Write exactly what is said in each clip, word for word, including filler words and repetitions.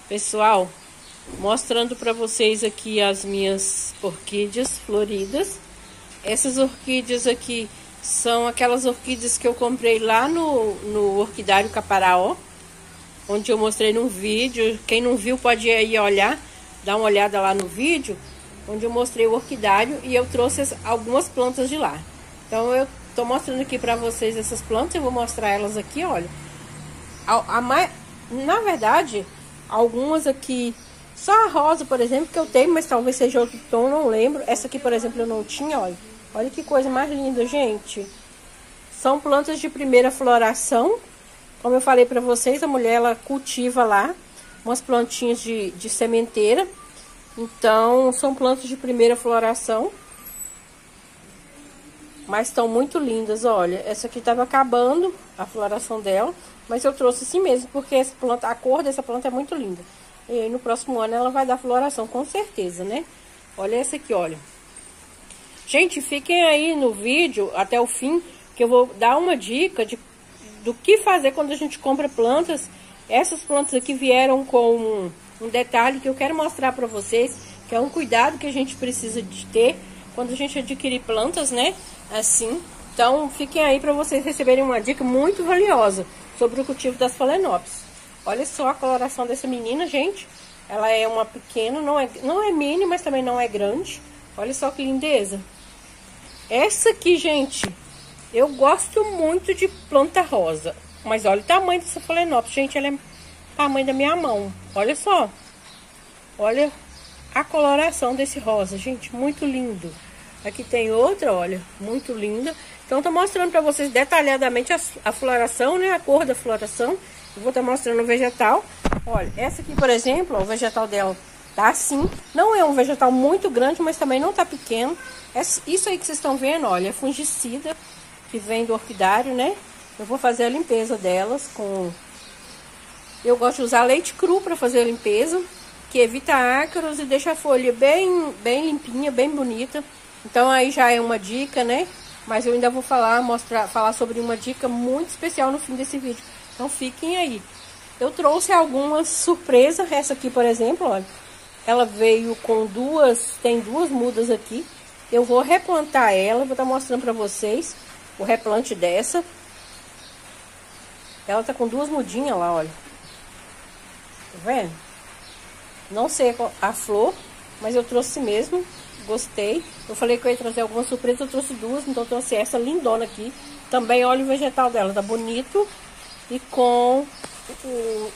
Pessoal, mostrando para vocês aqui as minhas orquídeas floridas. Essas orquídeas aqui são aquelas orquídeas que eu comprei lá no, no Orquidário Caparaó, onde eu mostrei num vídeo. Quem não viu pode ir aí olhar, dar uma olhada lá no vídeo, onde eu mostrei o orquidário e eu trouxe as, algumas plantas de lá. Então eu tô mostrando aqui para vocês essas plantas, eu vou mostrar elas aqui, olha. A, a mais, na verdade, algumas aqui, só a rosa, por exemplo, que eu tenho, mas talvez seja outro tom, não lembro. Essa aqui, por exemplo, eu não tinha, olha. Olha que coisa mais linda, gente. São plantas de primeira floração. Como eu falei pra vocês, a mulher, ela cultiva lá umas plantinhas de, de sementeira. Então, são plantas de primeira floração. Mas estão muito lindas, olha. Essa aqui tava acabando a floração dela, mas eu trouxe assim mesmo, porque essa planta, a cor dessa planta é muito linda. E aí, no próximo ano ela vai dar floração, com certeza, né? Olha essa aqui, olha. Gente, fiquem aí no vídeo até o fim, que eu vou dar uma dica de, do que fazer quando a gente compra plantas. Essas plantas aqui vieram com um, um detalhe que eu quero mostrar pra vocês, que é um cuidado que a gente precisa de ter quando a gente adquirir plantas, né? Assim. Então, fiquem aí para vocês receberem uma dica muito valiosa sobre o cultivo das Phalaenopsis. Olha só a coloração dessa menina, gente. Ela é uma pequena, não é, não é mini, mas também não é grande. Olha só que lindeza. Essa aqui, gente, eu gosto muito de planta rosa. Mas olha o tamanho dessa Phalaenopsis, gente. Ela é o tamanho da minha mão. Olha só. Olha a coloração desse rosa, gente. Muito lindo. Aqui tem outra, olha, muito linda. Então, tô mostrando pra vocês detalhadamente a, a floração, né? A cor da floração. Eu vou estar mostrando o vegetal. Olha, essa aqui, por exemplo, ó, o vegetal dela tá assim. Não é um vegetal muito grande, mas também não tá pequeno. Essa, isso aí que vocês estão vendo, olha, é fungicida que vem do orquidário, né? Eu vou fazer a limpeza delas com... Eu gosto de usar leite cru pra fazer a limpeza, que evita ácaros e deixa a folha bem, bem limpinha, bem bonita. Então aí já é uma dica, né? Mas eu ainda vou falar, mostrar, falar sobre uma dica muito especial no fim desse vídeo. Então fiquem aí. Eu trouxe algumas surpresas. Essa aqui, por exemplo, olha. Ela veio com duas, tem duas mudas aqui. Eu vou replantar ela, vou estar mostrando pra vocês o replante dessa. Ela tá com duas mudinhas lá, olha. Tá vendo? Não sei a flor, mas eu trouxe mesmo. Gostei. Eu falei que eu ia trazer algumas surpresas, eu trouxe duas, então eu trouxe essa lindona aqui. Também olha o vegetal dela, tá bonito. E com o,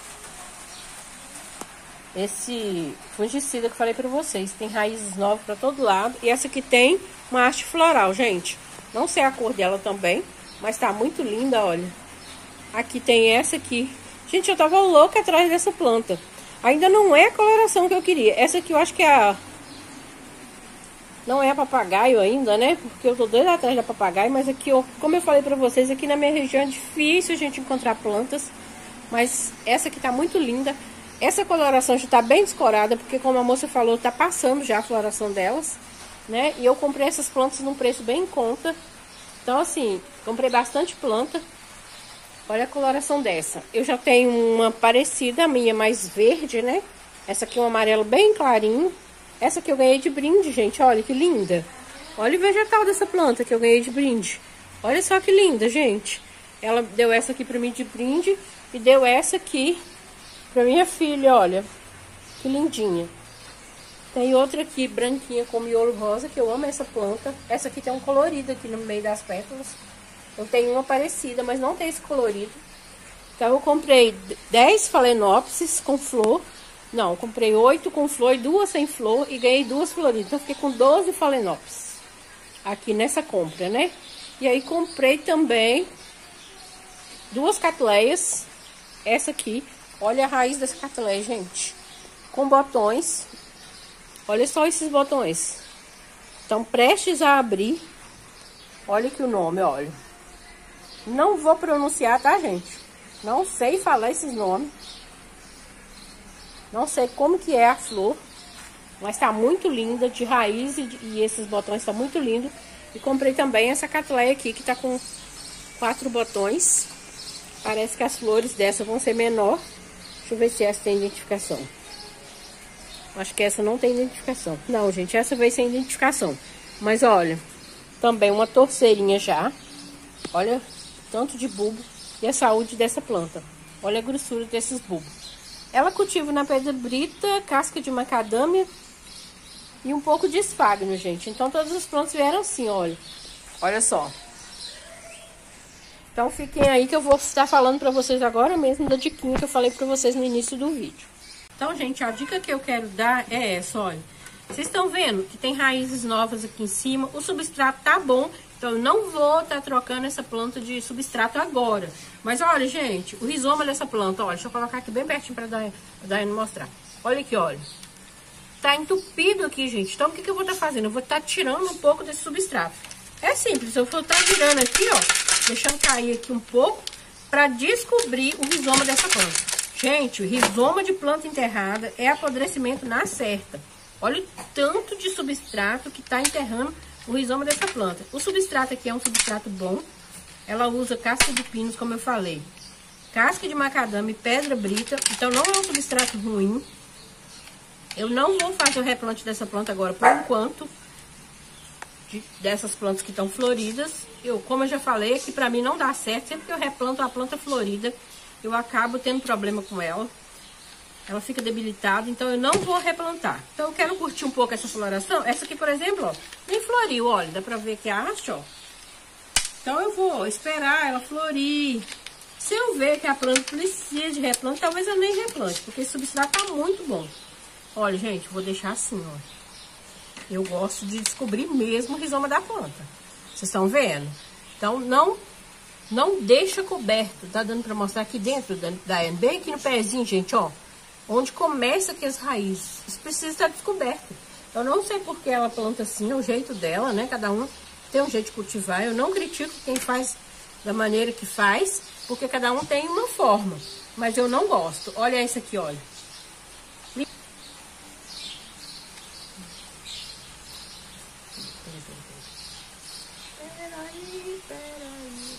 esse fungicida que eu falei pra vocês. Tem raízes novas pra todo lado. E essa aqui tem uma haste floral, gente. Não sei a cor dela também, mas tá muito linda, olha. Aqui tem essa aqui. Gente, eu tava louca atrás dessa planta. Ainda não é a coloração que eu queria. Essa aqui eu acho que é a... Não é papagaio ainda, né? Porque eu tô doida atrás da papagaio. Mas aqui, ó, como eu falei pra vocês, aqui na minha região é difícil a gente encontrar plantas. Mas essa aqui tá muito linda. Essa coloração já tá bem descorada, porque como a moça falou, tá passando já a floração delas, né? E eu comprei essas plantas num preço bem em conta. Então, assim, comprei bastante planta. Olha a coloração dessa. Eu já tenho uma parecida, a minha mais verde, né? Essa aqui é um amarelo bem clarinho. Essa aqui eu ganhei de brinde, gente. Olha que linda. Olha o vegetal dessa planta que eu ganhei de brinde. Olha só que linda, gente. Ela deu essa aqui pra mim de brinde e deu essa aqui pra minha filha, olha. Que lindinha. Tem outra aqui, branquinha com miolo rosa, que eu amo essa planta. Essa aqui tem um colorido aqui no meio das pétalas. Eu tenho uma parecida, mas não tem esse colorido. Então eu comprei dez Phalaenopsis com flor. Não, eu comprei oito com flor e duas sem flor e ganhei duas floridas. Então, eu fiquei com doze Phalaenopsis aqui nessa compra, né? E aí, comprei também duas catleias. Essa aqui, olha a raiz dessa catleia, gente. Com botões. Olha só esses botões. Estão prestes a abrir. Olha aqui o nome, olha. Não vou pronunciar, tá, gente? Não sei falar esses nomes. Não sei como que é a flor, mas tá muito linda, de raiz e, de, e esses botões estão muito lindos. E comprei também essa catleia aqui, que tá com quatro botões. Parece que as flores dessa vão ser menor. Deixa eu ver se essa tem identificação. Acho que essa não tem identificação. Não, gente, essa veio sem identificação. Mas olha, também uma torceirinha já. Olha, tanto de bulbo e a saúde dessa planta. Olha a grossura desses bulbos. Ela cultiva na pedra brita, casca de macadâmia e um pouco de esfagno, gente. Então todas as plantas vieram assim, olha. Olha só. Então fiquem aí que eu vou estar falando pra vocês agora mesmo da diquinha que eu falei pra vocês no início do vídeo. Então, gente, a dica que eu quero dar é essa, olha. Vocês estão vendo que tem raízes novas aqui em cima. O substrato tá bom, então eu não vou estar tá trocando essa planta de substrato agora. Mas olha, gente, o rizoma dessa planta, olha, deixa eu colocar aqui bem pertinho pra Daiane mostrar. Olha aqui, olha. Tá entupido aqui, gente. Então, o que que eu vou estar tá fazendo? Eu vou estar tá tirando um pouco desse substrato. É simples, eu vou estar tá virando aqui, ó, deixando cair aqui um pouco pra descobrir o rizoma dessa planta. Gente, o rizoma de planta enterrada é apodrecimento na certa. Olha o tanto de substrato que tá enterrando o rizoma dessa planta. O substrato aqui é um substrato bom. Ela usa casca de pinos, como eu falei. Casca de macadâmia e pedra brita. Então, não é um substrato ruim. Eu não vou fazer o replante dessa planta agora, por enquanto. De, dessas plantas que estão floridas. Eu, como eu já falei, aqui pra mim não dá certo. Sempre que eu replanto a planta florida, eu acabo tendo problema com ela. Ela fica debilitada, então eu não vou replantar. Então eu quero curtir um pouco essa floração. Essa aqui, por exemplo, ó, nem floriu, olha, dá pra ver que a haste, ó. Então eu vou esperar ela florir. Se eu ver que a planta precisa de replante, talvez eu nem replante, porque esse substrato tá muito bom. Olha, gente, vou deixar assim, ó. Eu gosto de descobrir mesmo o rizoma da planta. Vocês estão vendo? Então não... Não deixa coberto, tá dando pra mostrar aqui dentro, da bem aqui no pezinho, gente, ó. Onde começa aqui as raízes. Isso precisa estar descoberto. Eu não sei porque ela planta assim, é o jeito dela, né? Cada um tem um jeito de cultivar. Eu não critico quem faz da maneira que faz, porque cada um tem uma forma. Mas eu não gosto. Olha esse aqui, olha. Peraí, peraí.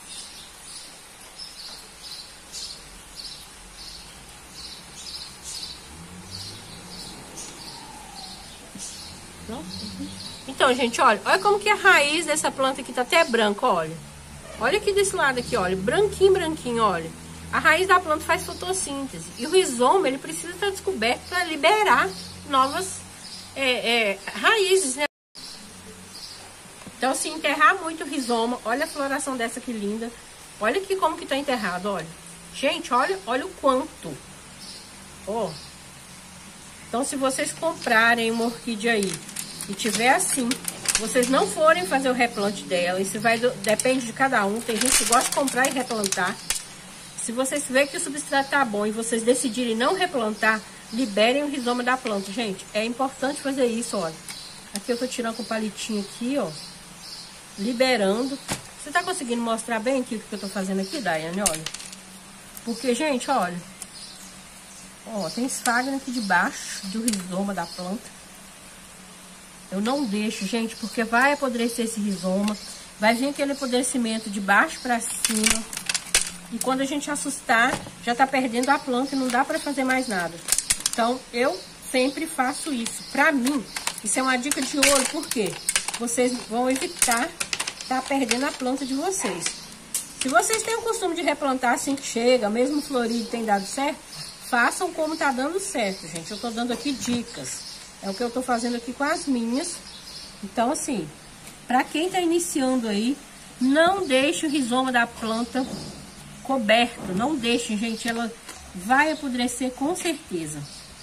Então, gente, olha, olha como que a raiz dessa planta aqui tá até branca, olha. Olha aqui desse lado aqui, olha, branquinho, branquinho, olha. A raiz da planta faz fotossíntese. E o rizoma, ele precisa estar descoberto para liberar novas é, é, raízes, né? Então, se enterrar muito o rizoma, olha a floração dessa que linda. Olha aqui como que tá enterrado, olha. Gente, olha, olha o quanto. Ó. Então, se vocês comprarem uma orquídea aí e tiver assim, vocês não forem fazer o replante dela, isso vai do, depende de cada um. Tem gente que gosta de comprar e replantar. Se vocês verem que o substrato tá bom e vocês decidirem não replantar, liberem o rizoma da planta, gente. É importante fazer isso, olha. Aqui eu tô tirando com o palitinho aqui, ó. Liberando. Você tá conseguindo mostrar bem aqui o que eu tô fazendo aqui, Daiane? Olha. Porque, gente, olha. Ó, tem esfagno aqui debaixo do rizoma da planta. Eu não deixo, gente, porque vai apodrecer esse rizoma. Vai vir aquele apodrecimento de baixo pra cima. E quando a gente assustar, já tá perdendo a planta e não dá pra fazer mais nada. Então, eu sempre faço isso. Pra mim, isso é uma dica de ouro, por quê? Vocês vão evitar tá perdendo a planta de vocês. Se vocês têm o costume de replantar assim que chega, mesmo florido tem dado certo, façam como tá dando certo, gente. Eu tô dando aqui dicas. É o que eu tô fazendo aqui com as minhas. Então, assim, pra quem tá iniciando aí, não deixe o rizoma da planta coberto. Não deixe, gente. Ela vai apodrecer com certeza.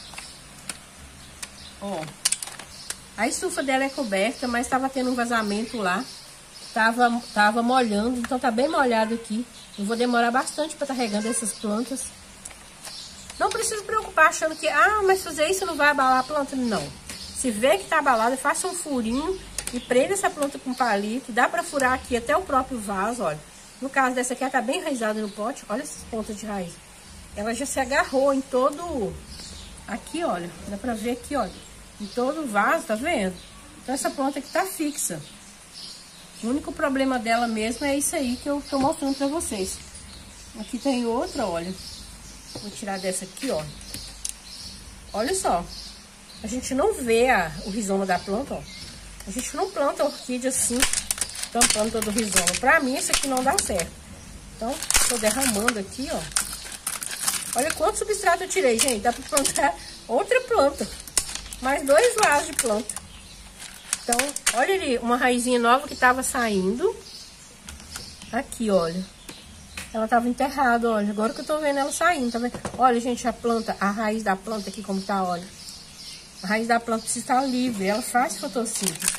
Ó. A estufa dela é coberta, mas tava tendo um vazamento lá. Tava, tava molhando, então tá bem molhado aqui. Eu vou demorar bastante pra estar regando essas plantas. Não precisa preocupar achando que, ah, mas fazer isso não vai abalar a planta. Não. Se vê que tá abalada, faça um furinho e prenda essa planta com palito. Dá pra furar aqui até o próprio vaso, olha. No caso dessa aqui, ela tá bem enraizada no pote. Olha essas pontas de raiz. Ela já se agarrou em todo... Aqui, olha. Dá pra ver aqui, olha. Em todo o vaso, tá vendo? Então, essa planta aqui tá fixa. O único problema dela mesmo é isso aí que eu tô mostrando pra vocês. Aqui tem outra, olha. Vou tirar dessa aqui, ó. Olha só. A gente não vê a, o rizoma da planta, ó. A gente não planta orquídea assim, tampando todo o rizoma. Pra mim, isso aqui não dá certo. Então, tô derramando aqui, ó. Olha quanto substrato eu tirei, gente. Dá pra plantar outra planta. Mais dois vasos de planta. Então, olha ali, uma raizinha nova que tava saindo. Aqui, olha. Ela tava enterrada, olha. Agora que eu tô vendo ela saindo, tá vendo? Olha, gente, a planta, a raiz da planta aqui como tá, olha. A raiz da planta precisa estar livre, ela faz fotossíntese.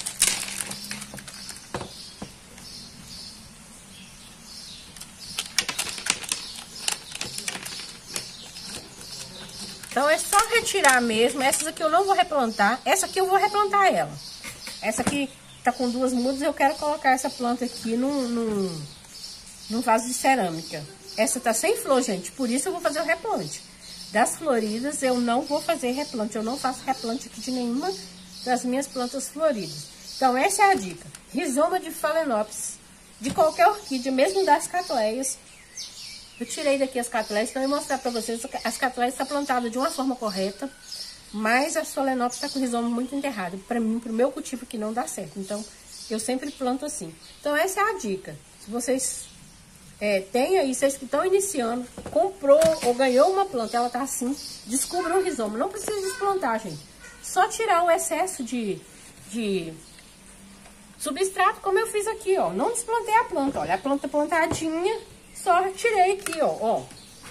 Então, é só retirar mesmo. Essas aqui eu não vou replantar. Essa aqui eu vou replantar ela. Essa aqui tá com duas mudas, eu quero colocar essa planta aqui num, num, num vaso de cerâmica. Essa tá sem flor, gente, por isso eu vou fazer o replante. Das floridas, eu não vou fazer replante. Eu não faço replante aqui de nenhuma das minhas plantas floridas. Então, essa é a dica. Rizoma de Phalaenopsis, de qualquer orquídea, mesmo das catleias. Eu tirei daqui as catleias, então eu vou mostrar pra vocês. As catleias estão plantadas de uma forma correta, mas a Phalaenopsis está com o rizoma muito enterrado. Pra mim, pro meu cultivo aqui não dá certo. Então, eu sempre planto assim. Então, essa é a dica. Se vocês... É, tem aí, vocês que estão iniciando, comprou ou ganhou uma planta, ela tá assim, descubra um rizoma. Não precisa desplantar, gente. Só tirar o excesso de, de substrato, como eu fiz aqui, ó. Não desplantei a planta, olha. A planta plantadinha, só tirei aqui, ó. ó.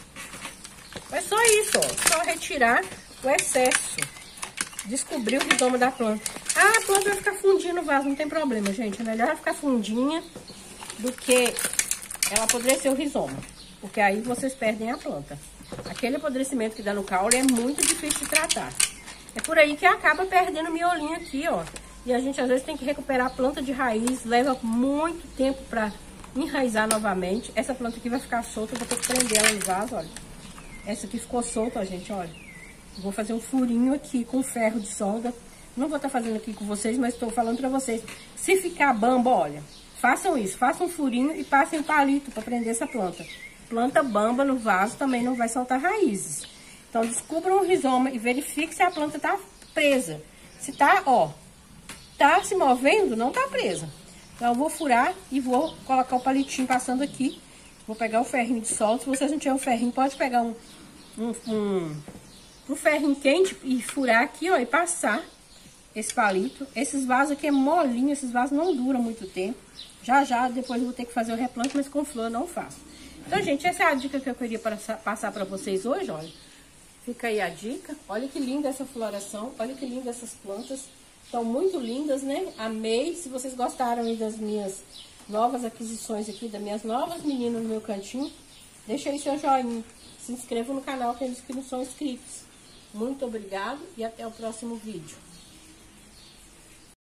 É só isso, ó. Só retirar o excesso. Descobrir o rizoma da planta. Ah, a planta vai ficar fundinha no vaso, não tem problema, gente. É melhor ela ficar fundinha do que... ela apodrecer o rizoma, porque aí vocês perdem a planta. Aquele apodrecimento que dá no caule é muito difícil de tratar. É por aí que acaba perdendo o miolinho aqui, ó. E a gente às vezes tem que recuperar a planta de raiz, leva muito tempo pra enraizar novamente. Essa planta aqui vai ficar solta, eu vou ter que prender ela no vaso, olha. Essa aqui ficou solta, ó, gente, olha. Eu vou fazer um furinho aqui com ferro de solda. Não vou estar fazendo aqui com vocês, mas estou falando pra vocês. Se ficar bamba, olha... façam isso, façam um furinho e passem um palito para prender essa planta. Planta bamba no vaso também não vai soltar raízes. Então, descubram o rizoma e verifique se a planta tá presa. Se tá, ó, tá se movendo, não tá presa. Então, eu vou furar e vou colocar o palitinho passando aqui. Vou pegar o ferrinho de solda. Se vocês não tiverem um ferrinho, pode pegar um, um, um, um ferrinho quente e furar aqui, ó, e passar esse palito. Esses vasos aqui é molinho, esses vasos não duram muito tempo. Já, já, depois eu vou ter que fazer o replante, mas com flor eu não faço. Então, gente, essa é a dica que eu queria passar pra vocês hoje, olha. Fica aí a dica. Olha que linda essa floração, olha que linda essas plantas. Estão muito lindas, né? Amei. Se vocês gostaram aí das minhas novas aquisições aqui, das minhas novas meninas no meu cantinho, deixa aí seu joinha. Se inscreva no canal, aqueles que não são inscritos. Muito obrigado e até o próximo vídeo.